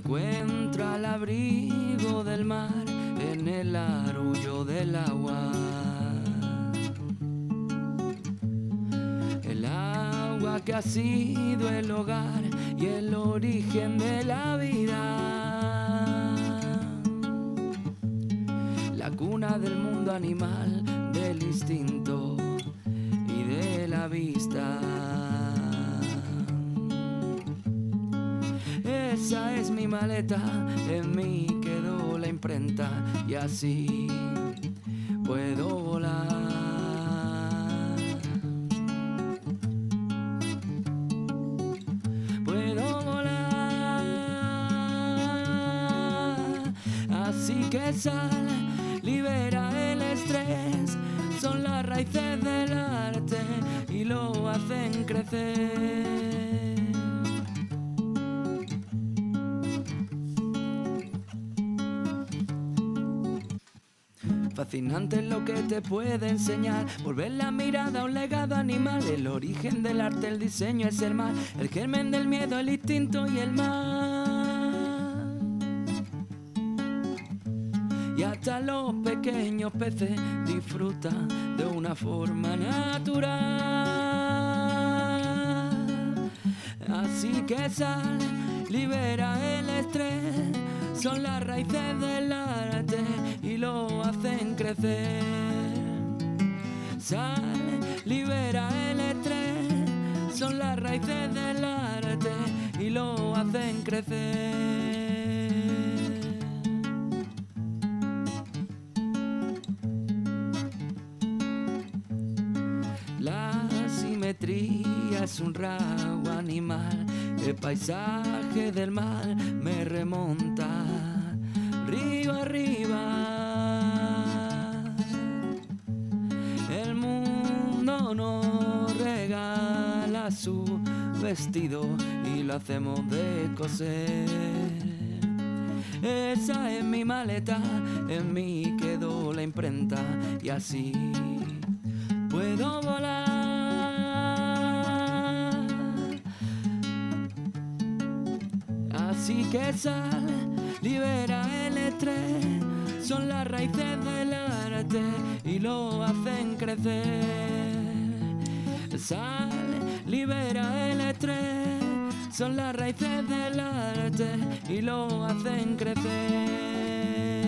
encuentro al abrigo del mar en el arrullo del agua. El agua que ha sido el hogar y el origen de la vida, la cuna del mundo animal, del instinto y de la vista. Esa es mi maleta, en mí quedó la imprenta y así puedo volar. Puedo volar. Así que sal, libera el estrés. Son las raíces del arte y lo hacen crecer. Fascinante es lo que te puede enseñar, volver la mirada a un legado animal. El origen del arte, el diseño es el mar, el germen del miedo, el instinto y el mal. Y hasta los pequeños peces disfrutan de una forma natural. Así que sal, libera el estrés. Son las raíces del arte y lo hacen crecer. Sal, libera el estrés. Son las raíces del arte y lo hacen crecer. La simetría es un rasgo animal. El paisaje del mar me remonta río arriba. El mundo nos regala su vestido y lo hacemos de coser. Esa es mi maleta, en mí quedó la imprenta y así puedo volar. Así que sal, libera el estrés. Son las raíces del arte y lo hacen crecer. Sal, libera el estrés. Son las raíces del arte y lo hacen crecer.